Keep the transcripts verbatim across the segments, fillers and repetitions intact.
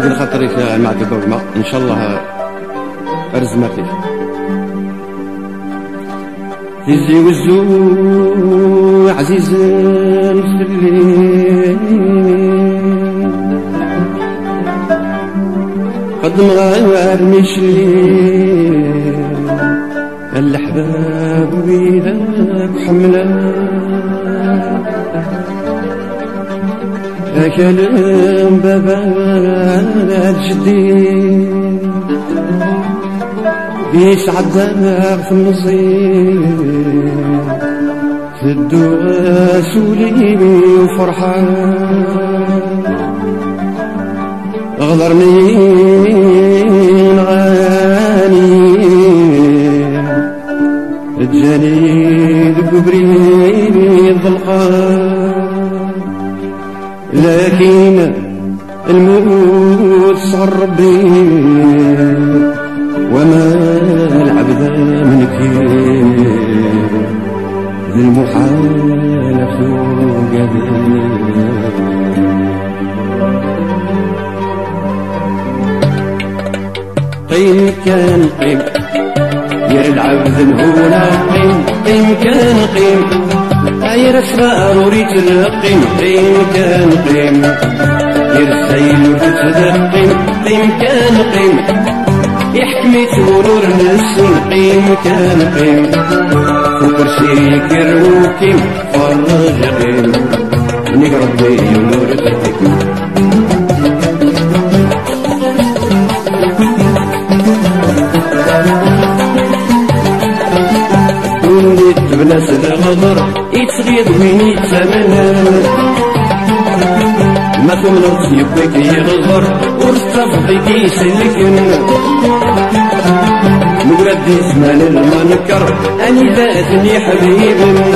ندير خاطرك مع دبوغما ان شاء الله ارزمتك تزي وزو عزيز نسلي قد مغار مشلي الأحباب ويدك حملا كلام بابا جدي يسعد في النصيب تدو سولي وفرحان غدرني غاني جاني ببريد الظلقان لكن الموت صار ربي وما العبد من كيف للمحال فوق قيم كان قيم يا العبد هنا قيم قيم كان قيم غير اسرار وريت القيم قيم كان قيم يرسيل وتتدقيم قيم كان قيم يحكمي تورور نسين قيم كان قيم فكر شيكر وكيم فرج قيم نقرب بي ونورتك وليت بناس الغدر يتغيض وين يتسامنا ما تملط يبك يغفر ورستفضيك يسلكن مقرد يسمان المنكر أني ذاتني حبيبنا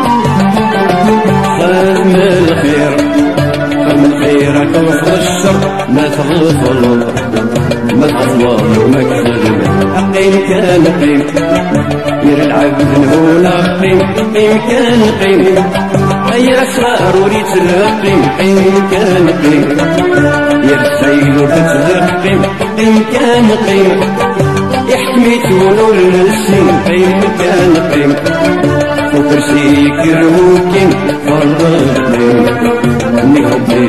خادم الخير خادم خيرك وفض الشر ما تغفر ما تغفر وما كذب قيم كان قيم ير العبد هنا قيم قيم كان قيم غير اسرار وريت القيم قيم كان قيم يرسيل وتتذقيم قيم كان قيم يحكمي تولول السن قيم كان قيم فكر سيكر وكيم فرد قيم نهبي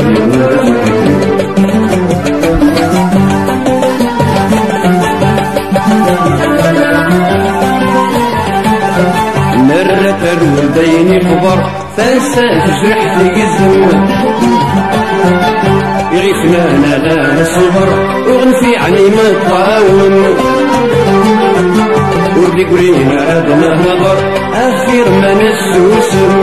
مرة الولدين كبر فانسى تجرح لي الزمن يغيثنا انا لا نصبر وغنفي عني ما طاون وردي قرينا ادنا نظر اخير ما نسوسم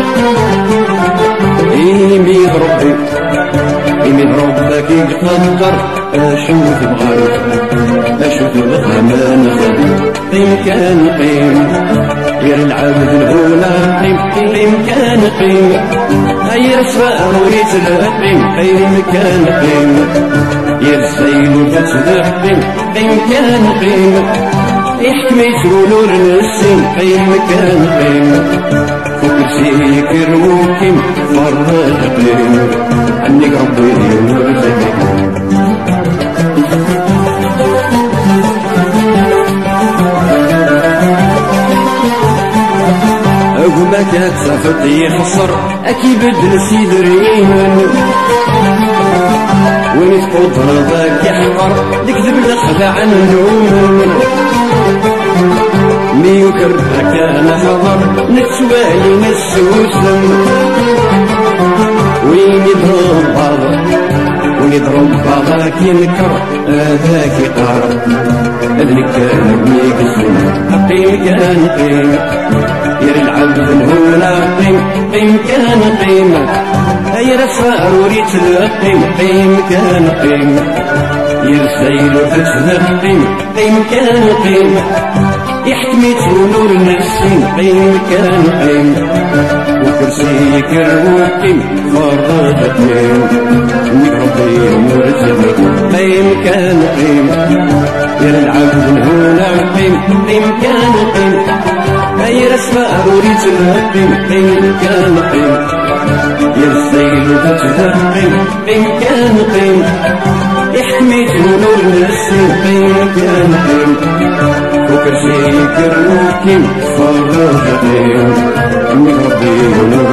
يميد ربي يميد ربك يقدر اشوف بغاية اشوف بغامان قيم كان قيم غير العبد الأولى قيم قيم كان قيم غير اسرار وريت القيم قيم كان قيم يرسيل وتتذقيم قيم كان قيم يحكمي تولور السن قيم كان قيم فكر سيكر وكيم فرد قيم عنك ربي ورزقك وما كتسافط يخسر أكيد بدل سيدرين وين تقود رضاك يحقر تكذب الخدع عنهم ميوكر كان حضر نتسوالي نسوسم وين يضرب بعض وين يضرب بعضك ينكر هذاك يقارب أذنك كان بيقسم قيم كان قيم ير العبد هنا قيم قيم كان قيم غير اسرار وريت القيم قيم كان قيم يرسيل وتتذقيم قيم كان قيم يحكمي تولور النسين قيم كان قيم وكرسيك الوكيم فرد قيم ربي ورزقك قيم كان قيم ير العبد هنا قيم قيم كان قيم غير اسماء وريت القيم قيم كان قيم يرسيل تبقي قيم كان قيم يحميت نور السن قيم كان قيم وكل شي يكرمو كيم فرغ قيم من ربي